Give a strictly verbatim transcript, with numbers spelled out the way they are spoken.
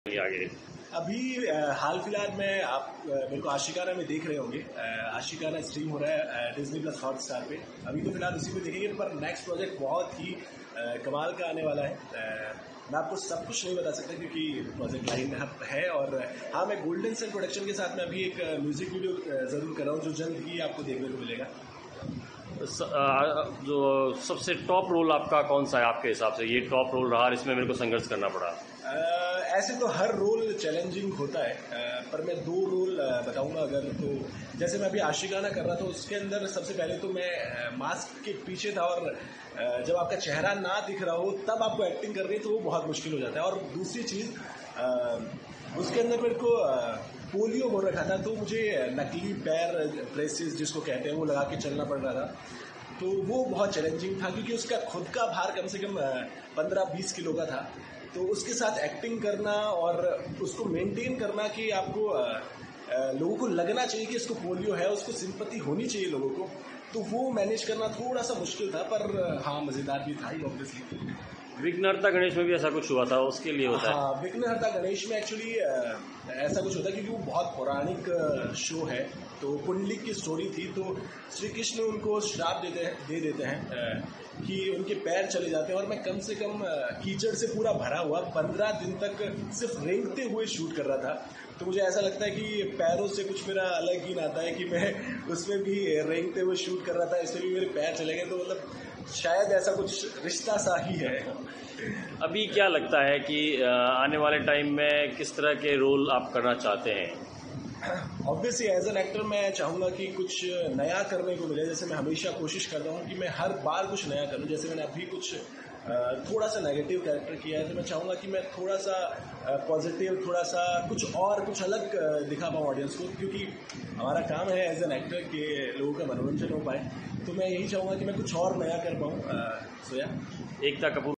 आगे अभी हाल फिलहाल में आप मेरे को आशिकाना में देख रहे होंगे। आशिकाना स्ट्रीम हो रहा है डिज्नी प्लस हॉटस्टार पे। अभी तो फिलहाल उसी पे देखेंगे, पर नेक्स्ट प्रोजेक्ट बहुत ही कमाल का आने वाला है। मैं आपको सब कुछ नहीं बता सकता क्योंकि प्रोजेक्ट लाइन है। और हाँ, मैं गोल्डन सन प्रोडक्शन के साथ में अभी एक म्यूजिक वीडियो ज़रूर कर रहा हूँ जो जल्द ही आपको देखने को मिलेगा। जो सबसे टॉप रोल आपका कौन सा है आपके हिसाब से? ये टॉप रोल रहा, इसमें मेरे को संघर्ष करना पड़ा। ऐसे तो हर रोल चैलेंजिंग होता है, पर मैं दो रोल बताऊंगा अगर। तो जैसे मैं अभी आशिकाना कर रहा था, उसके अंदर सबसे पहले तो मैं मास्क के पीछे था और जब आपका चेहरा ना दिख रहा हो तब आपको एक्टिंग कर रही है तो वो बहुत मुश्किल हो जाता है। और दूसरी चीज़, उसके अंदर मेरे को पोलियो हो रखा था, तो मुझे नकली पैर ब्रेसेस जिसको कहते हैं वो लगा के चलना पड़ रहा था। तो वो बहुत चैलेंजिंग था क्योंकि उसका खुद का भार कम से कम पंद्रह बीस किलो का था। तो उसके साथ एक्टिंग करना और उसको मेंटेन करना कि आपको आ, आ, लोगों को लगना चाहिए कि इसको पोलियो है, उसको सिंपैथी होनी चाहिए लोगों को, तो वो मैनेज करना थोड़ा सा मुश्किल था। पर हाँ, मज़ेदार भी था ही ऑब्वियसली। विघ्नहर्ता गणेश में भी ऐसा कुछ हुआ था, उसके लिए होता है? हाँ, विघ्नहर्ता गणेश में एक्चुअली ऐसा कुछ होता है क्योंकि वो बहुत पौराणिक शो है। तो पुंडलिक की स्टोरी थी, तो श्री कृष्ण उनको श्राप देते हैं दे देते हैं कि उनके पैर चले जाते हैं। और मैं कम से कम कीचड़ से पूरा भरा हुआ पंद्रह दिन तक सिर्फ रेंगते हुए शूट कर रहा था। तो मुझे ऐसा लगता है कि पैरों से कुछ मेरा अलग ही नाता है कि मैं उसमें भी रेंगते हुए शूट कर रहा था, इसमें भी मेरे पैर चले गए। तो मतलब शायद ऐसा कुछ रिश्ता सा ही है। अभी क्या लगता है कि आने वाले टाइम में किस तरह के रोल आप करना चाहते हैं? ऑब्वियसली एज एन एक्टर मैं चाहूँगा कि कुछ नया करने को मिले। जैसे मैं हमेशा कोशिश करता हूँ कि मैं हर बार कुछ नया करूँ। जैसे मैंने अभी कुछ थोड़ा सा नेगेटिव कैरेक्टर किया है, तो मैं चाहूँगा कि मैं थोड़ा सा पॉजिटिव, थोड़ा सा कुछ और कुछ अलग दिखा पाऊँ ऑडियंस को, क्योंकि हमारा काम है एज एन एक्टर कि लोगों का मनोरंजन हो पाए। तो मैं यही चाहूँगा कि मैं कुछ और नया कर पाऊँ। सोया एकता कपूर